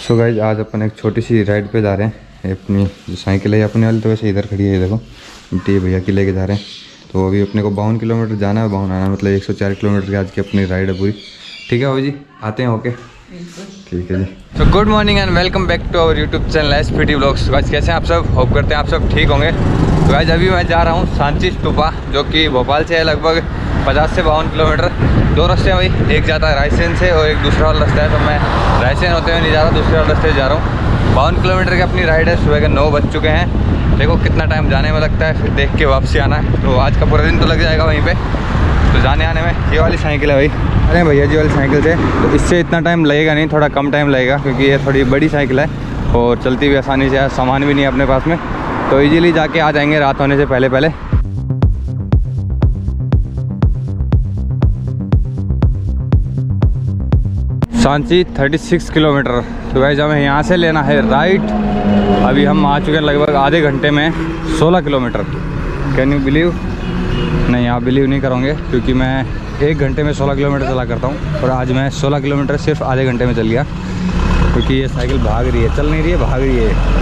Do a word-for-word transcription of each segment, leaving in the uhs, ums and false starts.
So guys आज अपन एक छोटी सी राइड पे जा रहे हैं। अपनी जो साइकिल है अपने वाली तो वैसे इधर खड़ी है, देखो टी भैया की लेके जा रहे हैं। तो अभी अपने को बावन किलोमीटर जाना है, बावन आना मतलब एक सौ चार किलोमीटर की आज की अपनी राइड है पूरी। ठीक है भाई जी, आते हैं। ओके ठीक है जी। तो good morning and welcome back to our YouTube channel SPT vlogs. Guys कैसे हैं आप सब? होप करते हैं आप सब ठीक होंगे। तो गाइस अभी मैं जा रहा हूँ सांची स्तूपा, जो कि भोपाल से है लगभग पचास से बावन किलोमीटर। दो रास्ते हैं भाई, एक जाता है रायसेन से और एक दूसरा वाला रास्ता है। तो मैं रायसेन होते हुए नहीं जा रहा, दूसरे वाले रास्ते से जा रहा हूँ। बावन किलोमीटर की अपनी राइड है। सुबह के नौ बज चुके हैं। देखो कितना टाइम जाने में लगता है, फिर देख के वापसी आना है। तो आज का पूरा दिन तो लग जाएगा वहीं पे। तो जाने आने में ये वाली साइकिल है भाई, अरे भैया जी वाली साइकिल से तो इससे इतना टाइम लगेगा नहीं, थोड़ा कम टाइम लगेगा क्योंकि ये थोड़ी बड़ी साइकिल है और चलती भी आसानी से है। सामान भी नहीं है अपने पास में, तो इजीली जाके आ जाएंगे रात होने से पहले पहले। सांची छत्तीस किलोमीटर। तो गाइस हमें यहाँ से लेना है राइट। अभी हम आ चुके हैं लगभग आधे घंटे में सोलह किलोमीटर। Can you believe? नहीं, आप बिलीव नहीं करोगे क्योंकि मैं एक घंटे में सोलह किलोमीटर चला करता हूँ और आज मैं सोलह किलोमीटर सिर्फ आधे घंटे में चल गया क्योंकि ये साइकिल भाग रही है, चल नहीं रही है, भाग रही है।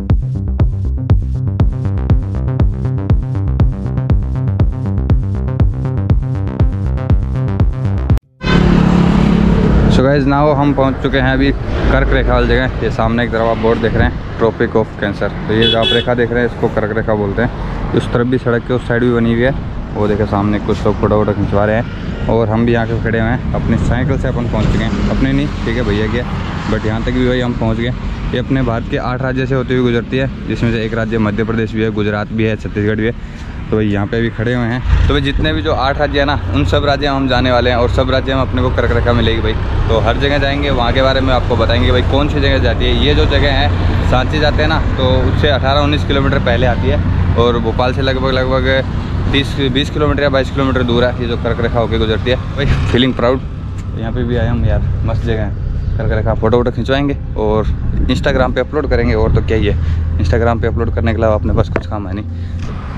सो गाइस नाउ हम पहुंच चुके हैं अभी कर्क रेखा वाली जगह। ये सामने एक तरफ आप बोर्ड देख रहे हैं, ट्रॉपिक ऑफ कैंसर। तो ये जो आप रेखा देख रहे हैं इसको कर्क रेखा बोलते हैं। उस तरफ भी सड़क के उस साइड भी बनी हुई है, वो देखे सामने कुछ लोग फोटो वोटो खिंचवा रहे हैं और हम भी यहाँ के खड़े हुए हैं। अपनी साइकिल से अपन पहुँच गए, अपने नहीं ठीक है भैया के, बट यहाँ तक भी भाई हम पहुँच गए। ये अपने भारत के आठ राज्य से होती हुई गुजरती है, जिसमें से एक राज्य मध्य प्रदेश भी है, गुजरात भी है, छत्तीसगढ़ भी है। तो भाई यहाँ पे भी खड़े हुए हैं। तो भाई जितने भी जो आठ राज्य है ना, उन सब राज्य हम जाने वाले हैं और सब राज्य में अपने को कर्क रेखा मिलेगी भाई। तो हर जगह जाएंगे, वहाँ के बारे में आपको बताएंगे भाई कौन सी जगह जाती है। ये जो जगह है सांची जाते हैं ना, तो उससे अठारह उन्नीस किलोमीटर पहले आती है और भोपाल से लगभग लगभग तीस बीस किलोमीटर या बाईस किलोमीटर दूर है ये जो कर्क रेखा होकर गुजरती है भाई। Feeling proud. यहाँ पे भी आए हम यार, मस्त जगह है। कर्क रेखा फोटो वोटो खिंचवाएंगे और इंस्टाग्राम पे अपलोड करेंगे। और तो क्या ही है, इंस्टाग्राम पे अपलोड करने के अलावा अपने पास कुछ काम है नहीं।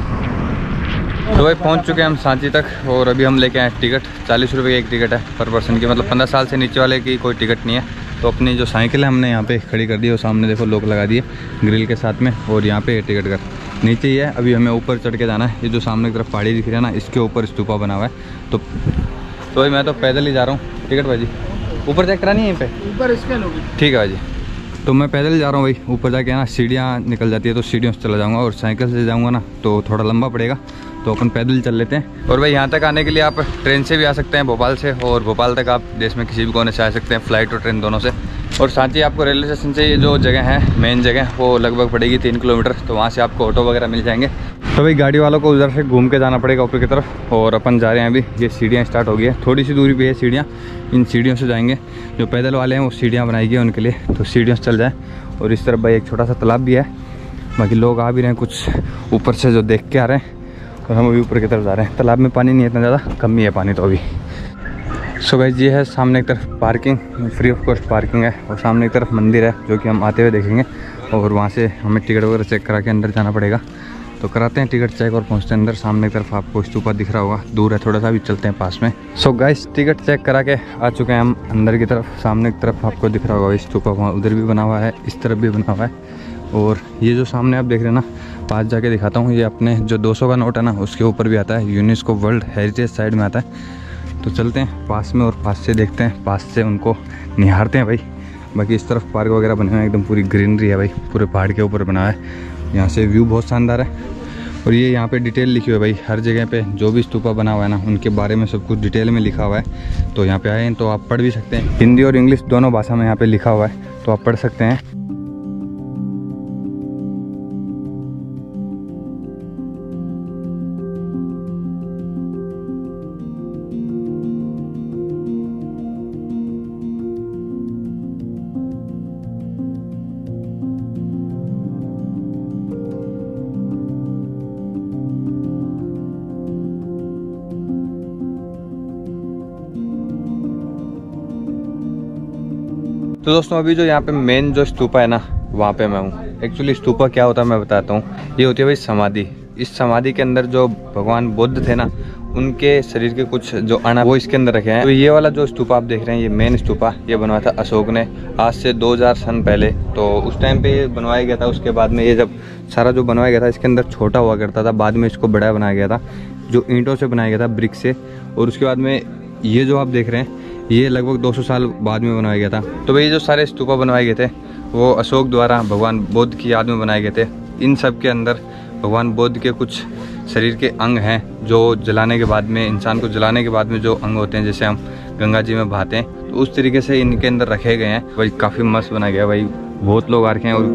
तो भाई पहुंच चुके हैं हम सांची तक और अभी हम लेके आए टिकट। चालीस रुपये की एक टिकट है पर पर्सन की, मतलब पंद्रह साल से नीचे वाले की कोई टिकट नहीं है। तो अपनी जो साइकिल है हमने यहाँ पे खड़ी कर दी और सामने देखो लोग लगा दिए ग्रिल के साथ में, और यहाँ पे टिकट कर नीचे ही है। अभी हमें ऊपर चढ़ के जाना है। ये जो सामने की तरफ पहाड़ी दिख रही है ना, इसके ऊपर स्तूपा बना हुआ है। तो तो भाई मैं तो पैदल ही जा रहा हूँ। टिकट भाई जी ऊपर चेक करानी है, यहीं पे ऊपर स्कैन होगी। ठीक है भाई जी, तो मैं पैदल ही जा रहा हूँ भाई। ऊपर जाके ना सीढ़ियाँ निकल जाती है, तो सीढ़ियों से चला जाऊँगा और साइकिल से जाऊँगा ना तो थोड़ा लंबा पड़ेगा, तो अपन पैदल चल लेते हैं। और भाई यहाँ तक आने के लिए आप ट्रेन से भी आ सकते हैं भोपाल से, और भोपाल तक आप देश में किसी भी कोने से आ सकते हैं, फ्लाइट और ट्रेन दोनों से। और सांची आपको रेलवे स्टेशन से ये जो जगह है मेन जगह, वो लगभग पड़ेगी तीन किलोमीटर। तो वहाँ से आपको ऑटो वगैरह मिल जाएंगे। तो भाई गाड़ी वालों को उधर से घूम के जाना पड़ेगा ऊपर की तरफ, और अपन जा रहे हैं अभी। ये सीढ़ियाँ स्टार्ट हो गई है, थोड़ी सी दूरी पे है सीढ़ियाँ, इन सीढ़ियों से जाएंगे। जो पैदल वाले हैं वो सीढ़ियाँ बनाई गई उनके लिए, तो सीढ़ियों से चल जाए। और इस तरफ भाई एक छोटा सा तालाब भी है, बाकी लोग आ भी रहे हैं कुछ ऊपर से जो देख के आ रहे हैं, और हम अभी ऊपर की तरफ जा रहे हैं। तालाब में पानी नहीं है इतना ज़्यादा, कम ही है पानी तो अभी। सो गाइस ये है सामने की तरफ parking, free of cost parking है, और सामने की तरफ मंदिर है जो कि हम आते हुए देखेंगे। और वहाँ से हमें टिकट वगैरह चेक करा के अंदर जाना पड़ेगा। तो कराते हैं टिकट चेक और पहुँचते हैं अंदर। सामने की तरफ आपको स्तूपा दिख रहा होगा, दूर है थोड़ा सा, भी चलते हैं पास में। सो गाइस टिकट चेक करा के आ चुके हैं हम अंदर की तरफ। सामने की तरफ आपको दिख रहा होगा स्तूपा, वहाँ उधर भी बना हुआ है, इस तरफ भी बना हुआ है। और ये जो सामने आप देख रहे हैं ना, पास जाके दिखाता हूँ, ये अपने जो दो सौ का नोट है ना, उसके ऊपर भी आता है, यूनेस्को वर्ल्ड हेरिटेज साइड में आता है। तो चलते हैं पास में और पास से देखते हैं, पास से उनको निहारते हैं भाई। बाकी इस तरफ पार्क वगैरह बने हुए हैं, एकदम पूरी ग्रीनरी है भाई, पूरे पहाड़ के ऊपर बना है। यहाँ से व्यू बहुत शानदार है। और ये यहाँ पे डिटेल लिखी हुई है भाई, हर जगह पे जो भी स्तूपा बना हुआ है ना, उनके बारे में सब कुछ डिटेल में लिखा हुआ है। तो यहाँ पे आए हैं तो आप पढ़ भी सकते हैं, हिंदी और इंग्लिश दोनों भाषा में यहाँ पे लिखा हुआ है, तो आप पढ़ सकते हैं। तो दोस्तों अभी जो यहाँ पे मेन जो स्तूपा है ना, वहाँ पे मैं हूँ। एक्चुअली स्तूपा क्या होता है मैं बताता हूँ। ये होती है भाई समाधि। इस समाधि के अंदर जो भगवान बुद्ध थे ना, उनके शरीर के कुछ जो अणा वो इसके अंदर रखे हैं। तो ये वाला जो स्तूपा आप देख रहे हैं, ये मेन स्तूपा, ये बनवाया था अशोक ने आज से दो हज़ार सन पहले। तो उस टाइम पे ये बनवाया गया था। उसके बाद में ये जब सारा जो बनवाया गया था, इसके अंदर छोटा हुआ करता था, बाद में इसको बड़ा बनाया गया था, जो ईंटों से बनाया गया था, ब्रिक से। और उसके बाद में ये जो आप देख रहे हैं, ये लगभग दो सौ साल बाद में बनाया गया था। तो भाई जो सारे स्तूपा बनवाए गए थे वो अशोक द्वारा भगवान बुद्ध की याद में बनाए गए थे। इन सब के अंदर भगवान बुद्ध के कुछ शरीर के अंग हैं जो जलाने के बाद में, इंसान को जलाने के बाद में जो अंग होते हैं, जैसे हम गंगा जी में बहाते हैं, तो उस तरीके से इनके अंदर रखे गए हैं। भाई काफ़ी मस्त बनाया गया भाई, बहुत लोग आ रखे हैं। और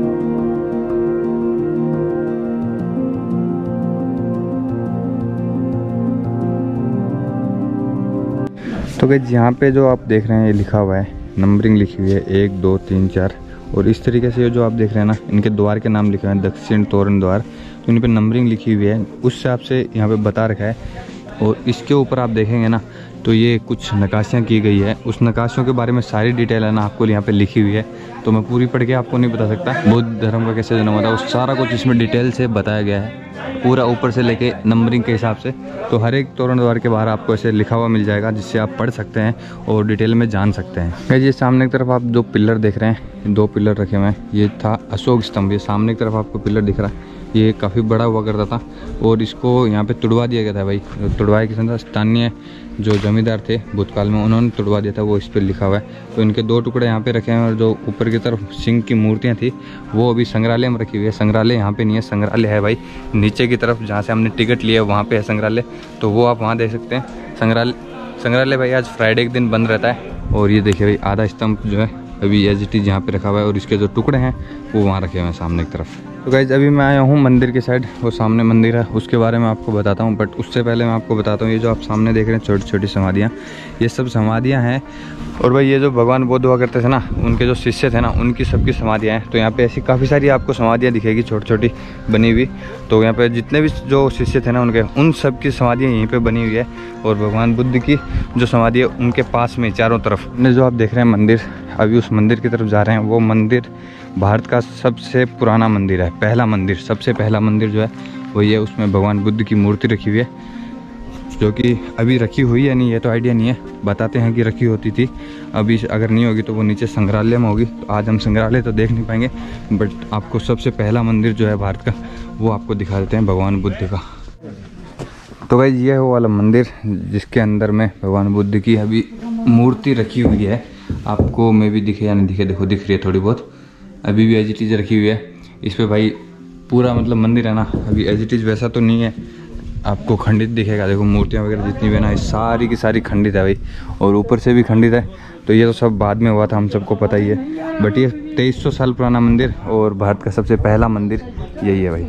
तो गाइस यहाँ पे जो आप देख रहे हैं, ये लिखा हुआ है, नंबरिंग लिखी हुई है, एक दो तीन चार। और इस तरीके से ये जो आप देख रहे हैं ना, इनके द्वार के नाम लिखे हुए हैं, दक्षिण तोरण द्वार। तो इन पे नंबरिंग लिखी हुई है, उस हिसाब से यहाँ पे बता रखा है। और इसके ऊपर आप देखेंगे ना, तो ये कुछ नक्काशियाँ की गई है। उस नक्काशियों के बारे में सारी डिटेल है ना आपको यहाँ पे लिखी हुई है। तो मैं पूरी पढ़ के आपको नहीं बता सकता बौद्ध धर्म का कैसे जन्म हुआ था, वो सारा कुछ इसमें डिटेल से बताया गया है, पूरा ऊपर से लेके नंबरिंग के हिसाब से। तो हर एक तोरण द्वार के बाहर आपको ऐसे लिखा हुआ मिल जाएगा, जिससे आप पढ़ सकते हैं और डिटेल में जान सकते हैं। ये सामने की तरफ आप जो पिलर देख रहे हैं, दो पिलर रखे हुए हैं, ये था अशोक स्तंभ। ये सामने की तरफ आपको पिलर दिख रहा है, ये काफ़ी बड़ा हुआ करता था और इसको यहाँ पे तुड़वा दिया गया था। भाई तुड़वाए किसी था, स्थानीय जो जमींदार थे भूतकाल में, उन्होंने तुड़वा दिया था, वो इस पर लिखा हुआ है। तो इनके दो टुकड़े यहाँ पे रखे हैं और जो ऊपर की तरफ सिंह की मूर्तियाँ थी वो अभी संग्रहालय में रखी हुई है। संग्रहालय यहाँ पे नहीं है, संग्रहालय है भाई नीचे की तरफ, जहाँ से हमने टिकट लिया वहाँ पे है संग्रहालय। तो वो आप वहाँ देख सकते हैं। संग्रहालय संग्रहालय भाई आज फ्राइडे के दिन बंद रहता है। और ये देखिए भाई आधा स्तंभ जो है अभी एज इट इज़ यहाँ पे रखा हुआ है और इसके जो टुकड़े हैं वो वहाँ रखे हुए हैं सामने की तरफ। तो गाइज अभी मैं आया हूँ मंदिर की साइड, वो सामने मंदिर है, उसके बारे में आपको बताता हूँ। बट उससे पहले मैं आपको बताता हूँ, ये जो आप सामने देख रहे हैं छोटी छोटी समाधियाँ, ये सब समाधियाँ हैं। और भाई ये जो भगवान बुद्ध हुआ करते थे ना, उनके जो शिष्य थे ना, उनकी सबकी समाधियाँ हैं। तो यहाँ पे ऐसी काफ़ी सारी आपको समाधियाँ दिखेगी छोटी छोटी बनी हुई। तो यहाँ पे जितने भी जो शिष्य थे ना उनके, उन सब की समाधियाँ यहीं पे बनी हुई है। और भगवान बुद्ध की जो समाधि है उनके पास में चारों तरफ ने जो आप देख रहे हैं मंदिर, अभी उस मंदिर की तरफ जा रहे हैं। वो मंदिर भारत का सबसे पुराना मंदिर है, पहला मंदिर, सबसे पहला मंदिर जो है वो ये, उसमें भगवान बुद्ध की मूर्ति रखी हुई है, जो कि अभी रखी हुई है नहीं, ये तो आइडिया नहीं है, बताते हैं कि रखी होती थी। अभी अगर नहीं होगी तो वो नीचे संग्रहालय में होगी। तो आज हम संग्रहालय तो देख नहीं पाएंगे, बट आपको सबसे पहला मंदिर जो है भारत का वो आपको दिखा देते हैं, भगवान बुद्ध का। तो भाई ये है वो वाला मंदिर जिसके अंदर में भगवान बुद्ध की अभी मूर्ति रखी हुई है। आपको मैं भी दिखे या नहीं दिखे, देखो दिख रही है थोड़ी बहुत, अभी भी एज इट इज़ रखी हुई है। इस पर भाई पूरा मतलब मंदिर है ना, अभी एज इट इज़ वैसा तो नहीं है, आपको खंडित दिखेगा। देखो मूर्तियाँ वगैरह जितनी भी है ना, सारी की सारी खंडित है भाई, और ऊपर से भी खंडित है। तो ये तो सब बाद में हुआ था, हम सबको पता ही है। बट ये तेईस सौ साल पुराना मंदिर और भारत का सबसे पहला मंदिर यही है भाई।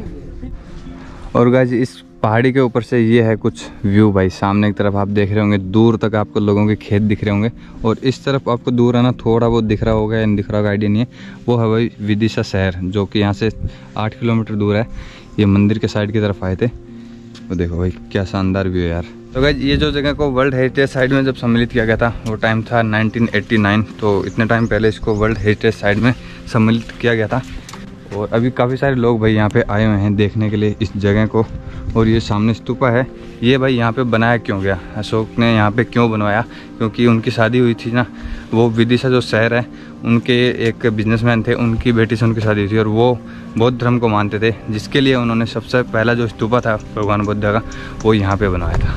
और गाइस इस पहाड़ी के ऊपर से ये है कुछ व्यू भाई। सामने की तरफ आप देख रहे होंगे, दूर तक आपको लोगों के खेत दिख रहे होंगे। और इस तरफ आपको दूर है ना, थोड़ा बहुत दिख रहा होगा या नहीं दिख रहा होगा आइडिया नहीं है, वो है भाई विदिशा शहर, जो कि यहाँ से आठ किलोमीटर दूर है। ये मंदिर के साइड की तरफ आए थे, तो देखो भाई क्या शानदार व्यू है यार। तो गाइस ये जो जगह को वर्ल्ड हेरिटेज साइट में जब सम्मिलित किया गया था, वो टाइम था नाइनटीन एटी नाइन। तो इतने टाइम पहले इसको वर्ल्ड हेरिटेज साइट में सम्मिलित किया गया था। और अभी काफ़ी सारे लोग भाई यहाँ पे आए हुए हैं देखने के लिए इस जगह को। और ये सामने स्तूपा है, ये भाई यहाँ पे बनाया क्यों गया, अशोक ने यहाँ पे क्यों बनवाया, क्योंकि उनकी शादी हुई थी ना, वो विदिशा जो शहर है, उनके एक बिजनेसमैन थे, उनकी बेटी से उनकी शादी हुई थी और वो बौद्ध धर्म को मानते थे, जिसके लिए उन्होंने सबसे पहला जो स्तूपा था भगवान बुद्ध का, वो यहाँ पर बनवाया था।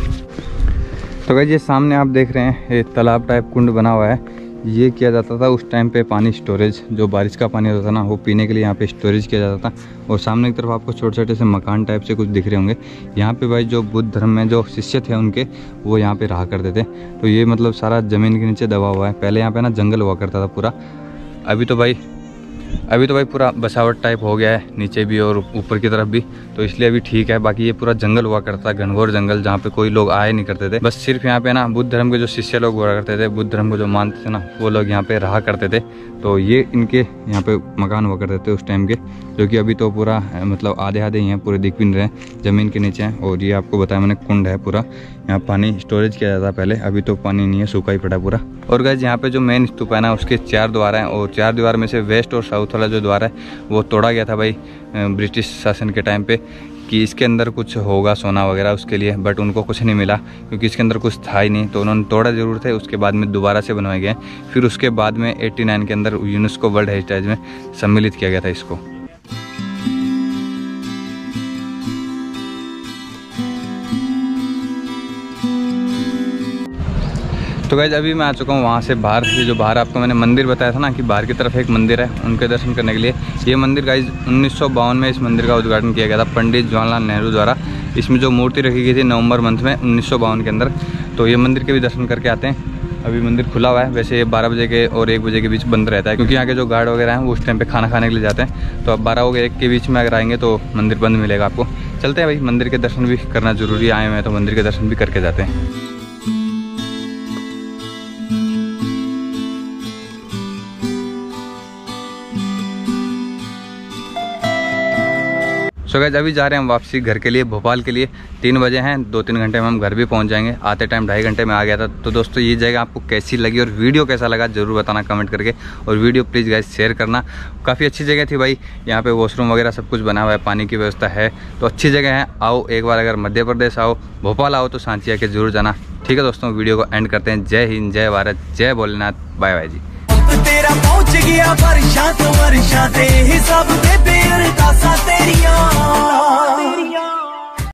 तो गाइस ये सामने आप देख रहे हैं, ये तालाब टाइप कुंड बना हुआ है। ये किया जाता था उस टाइम पे पानी स्टोरेज, जो बारिश का पानी होता था ना, वो पीने के लिए यहाँ पे स्टोरेज किया जाता था। और सामने की तरफ आपको छोटे छोटे से मकान टाइप से कुछ दिख रहे होंगे। यहाँ पे भाई जो बुद्ध धर्म में जो शिष्य थे उनके, वो यहाँ पे रहा करते थे। तो ये मतलब सारा ज़मीन के नीचे दबा हुआ है। पहले यहाँ पे ना जंगल हुआ करता था पूरा, अभी तो भाई अभी तो भाई पूरा बसावट टाइप हो गया है नीचे भी और ऊपर की तरफ भी, तो इसलिए अभी ठीक है। बाकी ये पूरा जंगल हुआ करता था, घनघोर जंगल, जहाँ पे कोई लोग आए नहीं करते थे। बस सिर्फ यहाँ पे ना बुद्ध धर्म के जो शिष्य लोग हुआ करते थे, बुद्ध धर्म को जो मानते थे ना, वो लोग यहाँ पे रहा करते थे। तो ये इनके यहाँ पे मकान हुआ करते थे उस टाइम के, जो कि अभी तो पूरा मतलब आधे आधे ही हैं, पूरे दिख भी नहीं रहे, ज़मीन के नीचे हैं। और ये आपको बताया मैंने कुंड है पूरा, यहाँ पानी स्टोरेज किया जाता पहले, अभी तो पानी नहीं है, सूखा ही पड़ा पूरा। और गाइस यहाँ पे जो मेन स्तूप है ना, उसके चार द्वार हैं और चार द्वार में से वेस्ट और साउथ वाला जो द्वार है वो तोड़ा गया था भाई ब्रिटिश शासन के टाइम पे, कि इसके अंदर कुछ होगा सोना वगैरह उसके लिए, बट उनको कुछ नहीं मिला क्योंकि इसके अंदर कुछ था ही नहीं। तो उन्होंने तोड़ा जरूर थे, उसके बाद में दोबारा से बनवाए गए। फिर उसके बाद में नवासी के अंदर यूनेस्को वर्ल्ड हेरिटेज में सम्मिलित किया गया था इसको। तो गाइस अभी मैं आ चुका हूँ वहाँ से बाहर से, जो बाहर आपको मैंने मंदिर बताया था ना कि बाहर की तरफ एक मंदिर है, उनके दर्शन करने के लिए। ये मंदिर गाइस उन्नीस सौ बावन में इस मंदिर का उद्घाटन किया गया था पंडित जवाहरलाल नेहरू द्वारा। इसमें जो मूर्ति रखी गई थी नवंबर मंथ में उन्नीस सौ बावन के अंदर। तो ये मंदिर के भी दर्शन करके आते हैं। अभी मंदिर खुला हुआ है, वैसे ये बारह बजे के और एक बजे के बीच बंद रहता है क्योंकि यहाँ के जो गार्ड वगैरह हैं वो उस टाइम पे खाना खाने के लिए जाते हैं। तो अब बारह और एक के बीच में अगर आएंगे तो मंदिर बंद मिलेगा आपको। चलते हैं भाई, मंदिर के दर्शन भी करना जरूरी, आए हुए हैं तो मंदिर के दर्शन भी करके जाते हैं। सो गाइस अभी जा रहे हैं हम वापसी घर के लिए, भोपाल के लिए। तीन बजे हैं, दो तीन घंटे में हम घर भी पहुंच जाएंगे। आते टाइम ढाई घंटे में आ गया था। तो दोस्तों ये जगह आपको कैसी लगी और वीडियो कैसा लगा जरूर बताना कमेंट करके, और वीडियो प्लीज़ गाइस शेयर करना। काफ़ी अच्छी जगह थी भाई, यहाँ पे वॉशरूम वगैरह सब कुछ बना हुआ है, पानी की व्यवस्था है, तो अच्छी जगह है। आओ एक बार, अगर मध्य प्रदेश आओ, भोपाल आओ तो सांची आके जरूर जाना। ठीक है दोस्तों, वीडियो को एंड करते हैं। जय हिंद, जय भारत, जय भोलेनाथ, बाय बाय जी। तेरा पहुंच गया वर्षा तो वर्षा दे हिसाब दे बेर का सा तेरिया